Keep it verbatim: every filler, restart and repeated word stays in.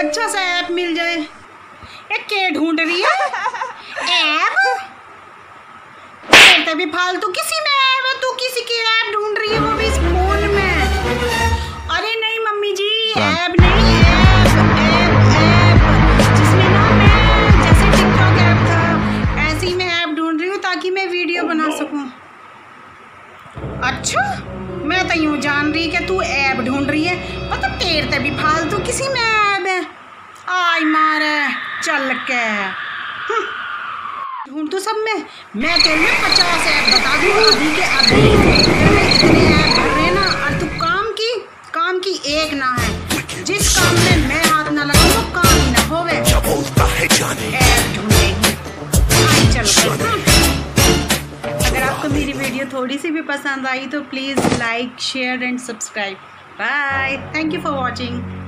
अच्छा सा ऐप मिल जाए। एक के ढूंढ रही है ऐप? तेरे भी फालतू किसी में ऐप है, तू किसी की ऐप ढूंढ रही है, वो भी इस फोन में। अरे नहीं मम्मी जी, ऐप नहीं, ऐप ऐप ऐप जिसमें ना मैं जैसे टिकटॉक ऐप था ऐसे ही मैं ऐप ढूंढ रही हूँ ताकि मैं वीडियो बना सकूँ। अच्छा, मैं तो यूँ जान रही कि तू ऐप ढूंढ रही है, पता तेरे भी फालतू किसी में ऐप है। आई मारे चल के ढूंढ तू सब में, मैं तेरे में पचास ऐप बता दूँ अभी के अभी। इतने ऐप भर रहे ना और तू काम की काम की एक ना है। जिस काम में मैं हाथ ना लगाऊं वो काम ही ना होवे। ऐप ढूंढेगी, आई चल के। अगर आपको मेरी वीडियो थोड़ी सी भी पसंद आई तो please like share and subscribe. Bye, thank you for watching.